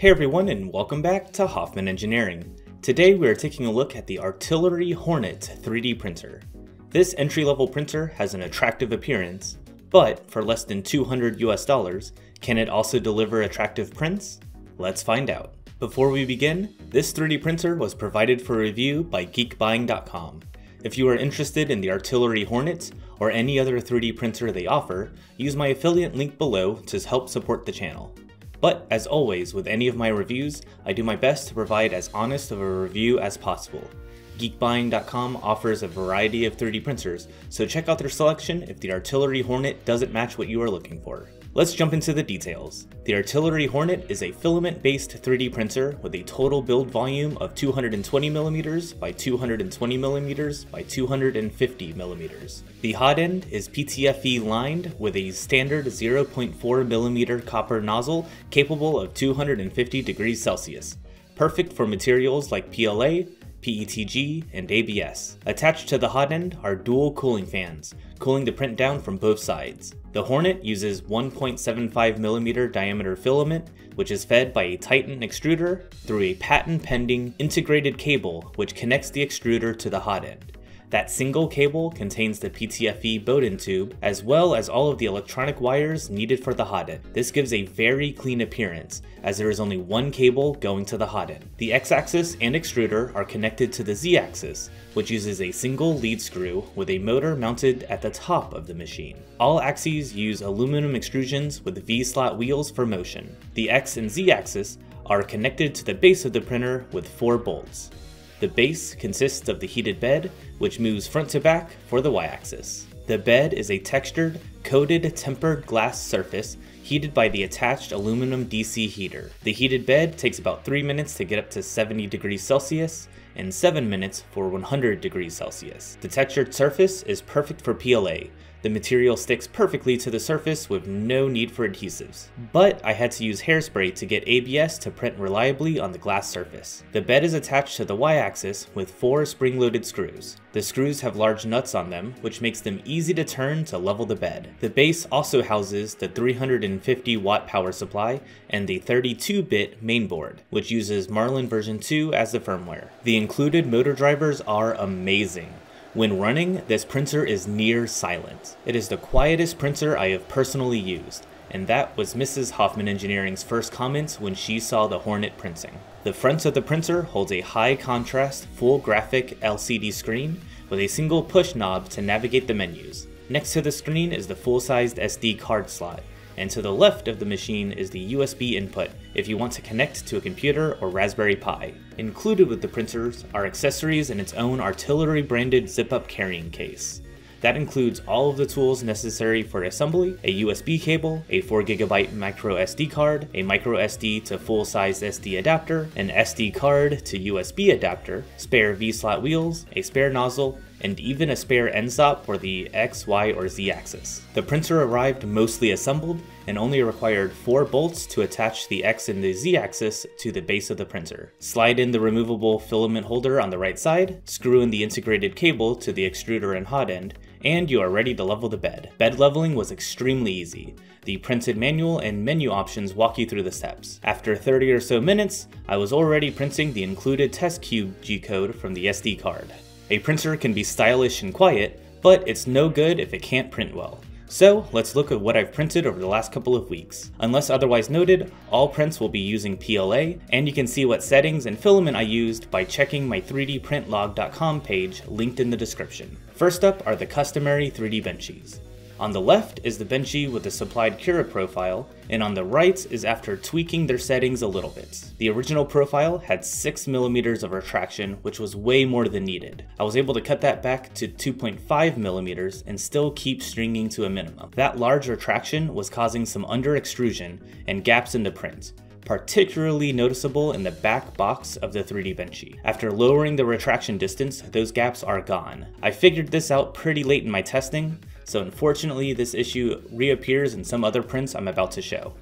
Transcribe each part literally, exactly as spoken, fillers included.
Hey everyone, and welcome back to Hoffman Engineering. Today we are taking a look at the Artillery Hornet three D printer. This entry-level printer has an attractive appearance, but for less than two hundred U S dollars, can it also deliver attractive prints? Let's find out. Before we begin, this three D printer was provided for review by geek buying dot com. If you are interested in the Artillery Hornet or any other three D printer they offer, use my affiliate link below to help support the channel. But as always with any of my reviews, I do my best to provide as honest of a review as possible. geek buying dot com offers a variety of three D printers, so check out their selection if the Artillery Hornet doesn't match what you are looking for. Let's jump into the details. The Artillery Hornet is a filament-based three D printer with a total build volume of two hundred twenty millimeters by two hundred twenty millimeters by two hundred fifty millimeters. The hot end is P T F E lined with a standard zero point four millimeter copper nozzle capable of two hundred fifty degrees Celsius, perfect for materials like P L A, P E T G, and A B S. Attached to the hot end are dual cooling fans, cooling the print down from both sides. The Hornet uses one point seven five millimeter diameter filament, which is fed by a Titan extruder through a patent-pending integrated cable which connects the extruder to the hot end. That single cable contains the P T F E Bowden tube, as well as all of the electronic wires needed for the hot end. This gives a very clean appearance, as there is only one cable going to the hot end. The X-axis and extruder are connected to the Z-axis, which uses a single lead screw with a motor mounted at the top of the machine. All axes use aluminum extrusions with V-slot wheels for motion. The X and Z-axis are connected to the base of the printer with four bolts. The base consists of the heated bed, which moves front to back for the Y-axis. The bed is a textured, coated tempered glass surface heated by the attached aluminum D C heater. The heated bed takes about three minutes to get up to seventy degrees Celsius and seven minutes for one hundred degrees Celsius. The textured surface is perfect for P L A. The material sticks perfectly to the surface with no need for adhesives. But I had to use hairspray to get A B S to print reliably on the glass surface. The bed is attached to the Y-axis with four spring-loaded screws. The screws have large nuts on them, which makes them easy to turn to level the bed. The base also houses the three hundred fifty watt power supply and the thirty-two bit mainboard, which uses Marlin version two as the firmware. The included motor drivers are amazing. When running, this printer is near silent. It is the quietest printer I have personally used, and that was Missus Hoffman Engineering's first comment when she saw the Hornet printing. The front of the printer holds a high contrast, full graphic L C D screen with a single push knob to navigate the menus. Next to the screen is the full-sized S D card slot, and to the left of the machine is the U S B input if you want to connect to a computer or Raspberry Pi. Included with the printers are accessories and its own Artillery branded zip-up carrying case. That includes all of the tools necessary for assembly, a U S B cable, a four gigabyte micro S D card, a micro S D to full-size S D adapter, an S D card to U S B adapter, spare V-slot wheels, a spare nozzle, and even a spare end stop for the X, Y, or Z axis. The printer arrived mostly assembled and only required four bolts to attach the X and the Z axis to the base of the printer. Slide in the removable filament holder on the right side, screw in the integrated cable to the extruder and hot end, and you are ready to level the bed. Bed leveling was extremely easy. The printed manual and menu options walk you through the steps. After thirty or so minutes, I was already printing the included test cube G-code from the S D card. A printer can be stylish and quiet, but it's no good if it can't print well. So let's look at what I've printed over the last couple of weeks. Unless otherwise noted, all prints will be using P L A, and you can see what settings and filament I used by checking my three D print log dot com page linked in the description. First up are the customary three D Benchies. On the left is the Benchy with the supplied Cura profile, and on the right is after tweaking their settings a little bit. The original profile had six millimeters of retraction, which was way more than needed. I was able to cut that back to two point five millimeters and still keep stringing to a minimum. That large retraction was causing some under extrusion and gaps in the print, particularly noticeable in the back box of the three D Benchy. After lowering the retraction distance, those gaps are gone. I figured this out pretty late in my testing, so unfortunately this issue reappears in some other prints I'm about to show.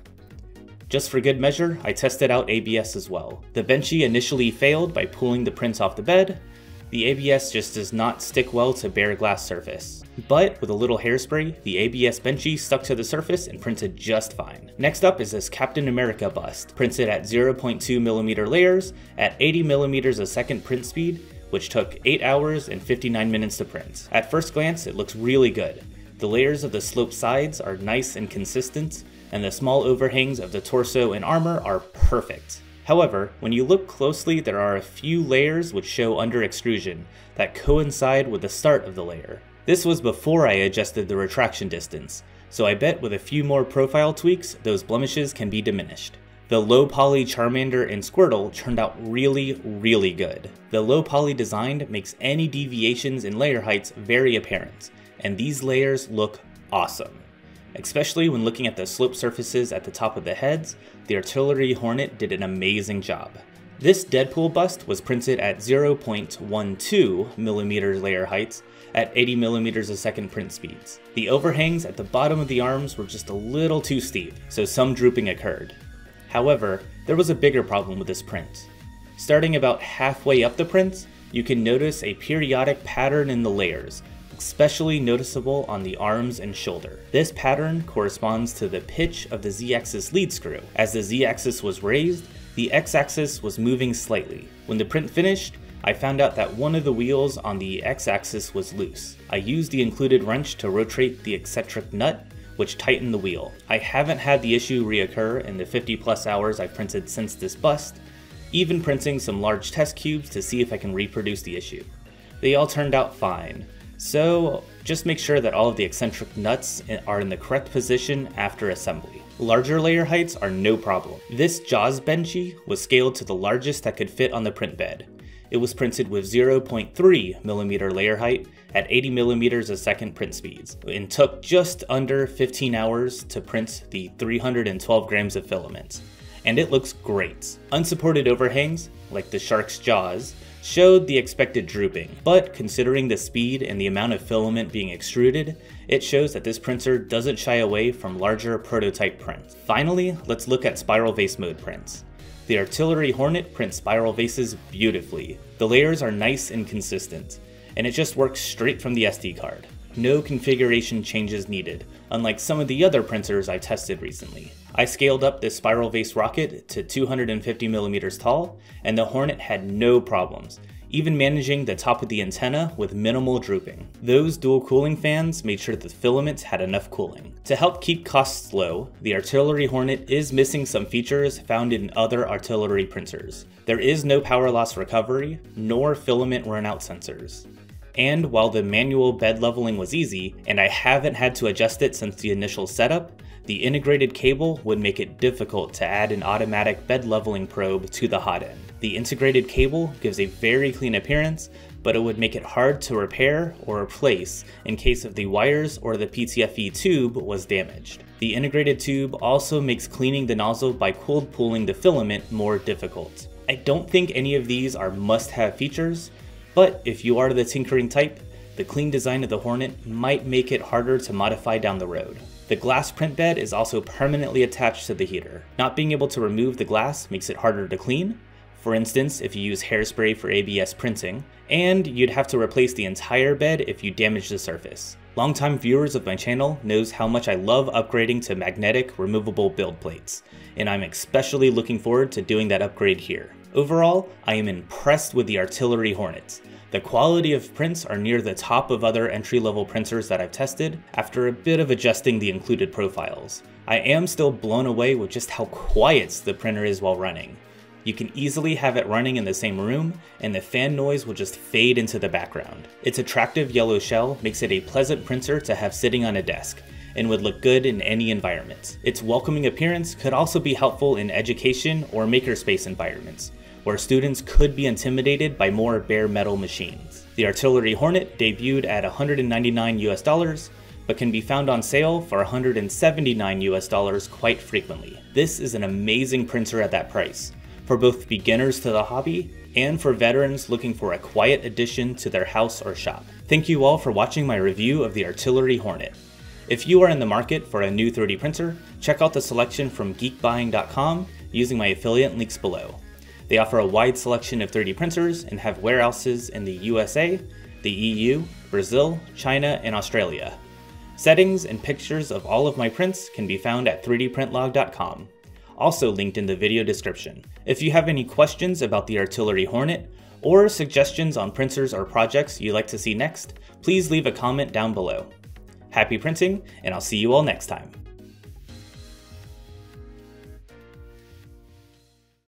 Just for good measure, I tested out A B S as well. The Benchy initially failed by pulling the prints off the bed, The A B S just does not stick well to bare glass surface. But with a little hairspray, the A B S Benchy stuck to the surface and printed just fine. Next up is this Captain America bust, printed at zero point two millimeter layers at eighty millimeters a second print speed, which took eight hours and fifty-nine minutes to print. At first glance, it looks really good. The layers of the sloped sides are nice and consistent, and the small overhangs of the torso and armor are perfect. However, when you look closely, there are a few layers which show under extrusion that coincide with the start of the layer. This was before I adjusted the retraction distance, so I bet with a few more profile tweaks, those blemishes can be diminished. The low poly Charmander and Squirtle turned out really, really good. The low poly design makes any deviations in layer heights very apparent, and these layers look awesome. Especially when looking at the sloped surfaces at the top of the heads, the Artillery Hornet did an amazing job. This Deadpool bust was printed at zero point one two millimeter layer heights at eighty millimeters a second print speeds. The overhangs at the bottom of the arms were just a little too steep, so some drooping occurred. However, there was a bigger problem with this print. Starting about halfway up the print, you can notice a periodic pattern in the layers, especially noticeable on the arms and shoulder. This pattern corresponds to the pitch of the Z-axis lead screw. As the Z-axis was raised, the X-axis was moving slightly. When the print finished, I found out that one of the wheels on the X-axis was loose. I used the included wrench to rotate the eccentric nut, which tightened the wheel. I haven't had the issue reoccur in the fifty plus hours I've printed since this bust, even printing some large test cubes to see if I can reproduce the issue. They all turned out fine. So just make sure that all of the eccentric nuts are in the correct position after assembly. Larger layer heights are no problem. This Jaws Benchy was scaled to the largest that could fit on the print bed. It was printed with zero point three millimeter layer height at eighty millimeters a second print speeds, and took just under fifteen hours to print the three hundred twelve grams of filament. And it looks great. Unsupported overhangs, like the shark's jaws, showed the expected drooping, but considering the speed and the amount of filament being extruded, it shows that this printer doesn't shy away from larger prototype prints. Finally, let's look at spiral vase mode prints. The Artillery Hornet prints spiral vases beautifully. The layers are nice and consistent, and it just works straight from the S D card. No configuration changes needed, unlike some of the other printers I've tested recently. I scaled up this spiral vase rocket to two hundred fifty millimeters tall, and the Hornet had no problems, even managing the top of the antenna with minimal drooping. Those dual cooling fans made sure the filaments had enough cooling. To help keep costs low, the Artillery Hornet is missing some features found in other artillery printers. There is no power loss recovery, nor filament runout sensors. And while the manual bed leveling was easy, and I haven't had to adjust it since the initial setup, the integrated cable would make it difficult to add an automatic bed leveling probe to the hot end. The integrated cable gives a very clean appearance, but it would make it hard to repair or replace in case of the wires or the P T F E tube was damaged. The integrated tube also makes cleaning the nozzle by cold pooling the filament more difficult. I don't think any of these are must-have features, but if you are the tinkering type, the clean design of the Hornet might make it harder to modify down the road. The glass print bed is also permanently attached to the heater. Not being able to remove the glass makes it harder to clean, for instance if you use hairspray for A B S printing, and you'd have to replace the entire bed if you damage the surface. Longtime viewers of my channel knows how much I love upgrading to magnetic removable build plates, and I'm especially looking forward to doing that upgrade here. Overall, I am impressed with the Artillery Hornet. The quality of prints are near the top of other entry-level printers that I've tested after a bit of adjusting the included profiles. I am still blown away with just how quiet the printer is while running. You can easily have it running in the same room, and the fan noise will just fade into the background. Its attractive yellow shell makes it a pleasant printer to have sitting on a desk, and would look good in any environment. Its welcoming appearance could also be helpful in education or makerspace environments, where students could be intimidated by more bare metal machines. The Artillery Hornet debuted at one hundred ninety-nine US dollars, but can be found on sale for one hundred seventy-nine US dollars quite frequently. This is an amazing printer at that price, for both beginners to the hobby and for veterans looking for a quiet addition to their house or shop. Thank you all for watching my review of the Artillery Hornet. If you are in the market for a new three D printer, check out the selection from geek buying dot com using my affiliate links below. They offer a wide selection of three D printers and have warehouses in the U S A, the E U, Brazil, China, and Australia. Settings and pictures of all of my prints can be found at three D print log dot com, also linked in the video description. If you have any questions about the Artillery Hornet, or suggestions on printers or projects you'd like to see next, please leave a comment down below. Happy printing, and I'll see you all next time.